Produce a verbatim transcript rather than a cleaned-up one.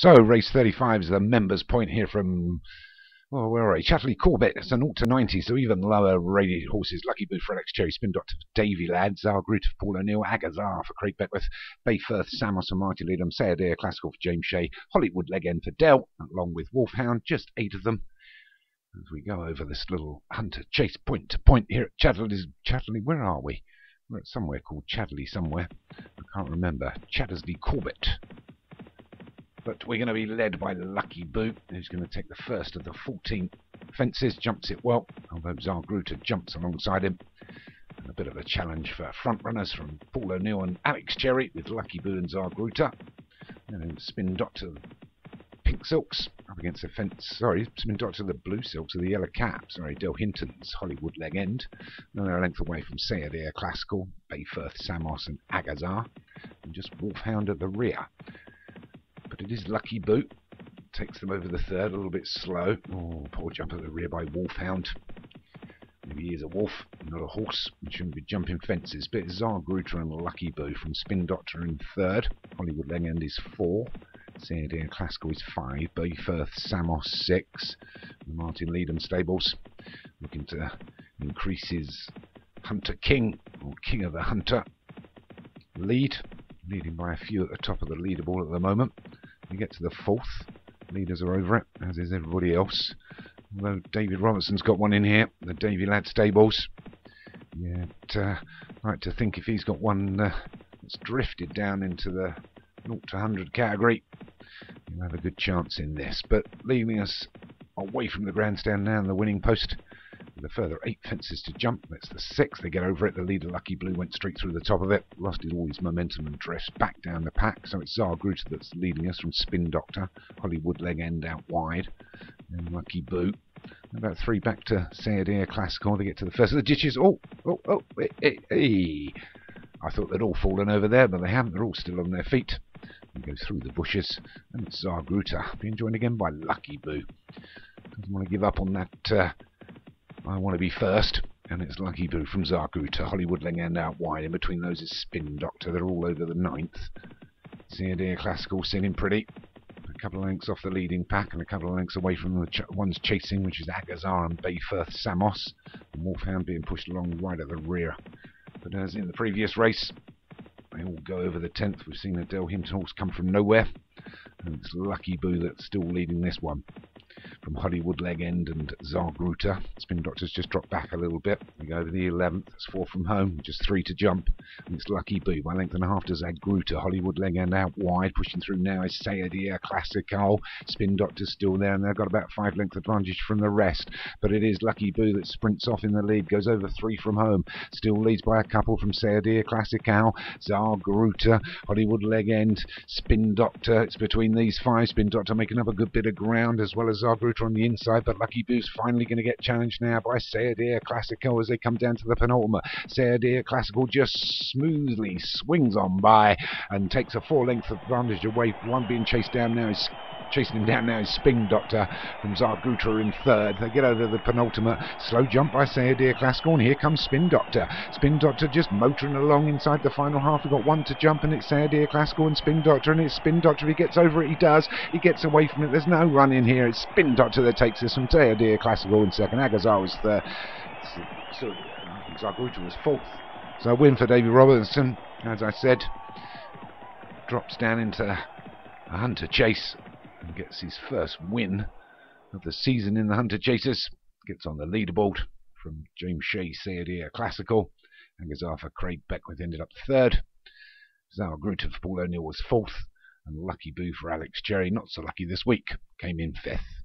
So, race thirty-five is the Members Point here from, oh, where are we? Chatterley Corbett. It's a zero to ninety, so even lower rated horses. Lucky Boo for Alex Cherry, Spin Doctor for Davy Lad, Zargroot for Paul O'Neill, Agazar for Craig Beckwith, Bayfirth, Samos and Marty Leadham, Sayadair Classical for James Shea, Hollywood Leg End for Dell, along with Wolfhound, just eight of them. As we go over this little hunter chase point to point here at Chatterley's, Chatterley, where are we? We're at somewhere called Chatterley somewhere. I can't remember. Chatterley Corbett. But we're going to be led by Lucky Boo, who's going to take the first of the fourteen fences, jumps it well, although Zargroota jumps alongside him. And a bit of a challenge for front runners from Paul O'Neill and Alex Cherry, with Lucky Boo and Zargroota. And then Spin Doctor, Pink Silks, up against the fence. Sorry, Spin Doctor, the Blue Silks, or the Yellow Caps. Sorry, Del Hinton's Hollywood Leg End. And they're a length away from Sayadair Classical, Bayfirth, Samos and Agazar. And just Wolfhound at the rear. But it is Lucky Boo. Takes them over the third, a little bit slow. Oh, poor jump at the rear by Wolfhound. Maybe he is a wolf, not a horse. He shouldn't be jumping fences. But it's Zargroota and Lucky Boo from Spin Doctor in third. Hollywood Leg End is four. Sayadair Classical is five. Bayfirth, Samos six. The Martin Leadham stables looking to increase his Hunter King, or King of the Hunter, lead. Leading by a few at the top of the leaderboard at the moment. We get to the fourth. Leaders are over it, as is everybody else. Although David Robertson's got one in here, the Davy Lad stables. Yeah, uh, I'd like to think if he's got one uh, that's drifted down into the zero to one hundred category, he'll have a good chance in this. But leaving us away from the grandstand now in the winning post, with a further eight fences to jump. That's the sixth. They get over it. The leader, Lucky Blue, went straight through the top of it, lost all his momentum and drifts back down the pack. So it's Zargroota that's leading us from Spin Doctor. Hollywood Leg End out wide. And Lucky Boo. About three back to Sayadair Classical. They get to the first of the ditches. Oh, oh, oh, hey, hey, hey. I thought they'd all fallen over there, but they haven't. They're all still on their feet. They go through the bushes. And it's Zargroota being joined again by Lucky Boo. Doesn't want to give up on that. Uh, I want to be first, and it's Lucky Boo from Zargroota. Hollywood Leg End out wide. In between those is Spin Doctor. They're all over the ninth. Sayadair Classical sitting pretty. A couple of lengths off the leading pack, and a couple of lengths away from the ch ones chasing, which is Agazar and Bayfirth Samos. And Wolfhound being pushed along right at the rear. But as in the previous race, they all go over the tenth. We've seen the Del Hinton horse come from nowhere. And it's Lucky Boo that's still leading this one. From Hollywood Leg End and Zargroota. Spin Doctor's just dropped back a little bit. We go over the eleventh. It's four from home. Just three to jump. And it's Lucky Boo by length and a half to Zargroota. Hollywood Leg End out wide. Pushing through now is Sayadair Classical. Spin Doctor's still there, and they've got about five length advantage from the rest. But it is Lucky Boo that sprints off in the lead. Goes over three from home. Still leads by a couple from Sayadair Classical. Zargroota. Hollywood Leg End. Spin Doctor. It's between these five. Spin Doctor making up a good bit of ground, as well as Zargroota on the inside, but Lucky Boo's finally going to get challenged now by Sayadair Classical as they come down to the penultimate. Sayadair Classical just smoothly swings on by and takes a four-length advantage away. One being chased down now is chasing him down now is Spin Doctor from Zargroota in third. They get over the penultimate. Slow jump by Sayadair Classical, and here comes Spin Doctor. Spin Doctor just motoring along inside the final half. We've got one to jump, and it's Sayadair Classical and Spin Doctor, and it's Spin Doctor. If he gets over it, he does. He gets away from it. There's no run in here. It's Spin Doctor that takes this from Sayadair Classical in second. Agazar was third. So, Zargroota was fourth. So a win for David Robertson, as I said. Drops down into a hunter chase and gets his first win of the season in the Hunter Chasers. Gets on the leaderboard from James Shea, Sayadair Classical. Agazar for Craig Beckwith ended up third. Zargroota for Paul O'Neill was fourth. And Lucky Boo for Alex Cherry, not so lucky this week, came in fifth.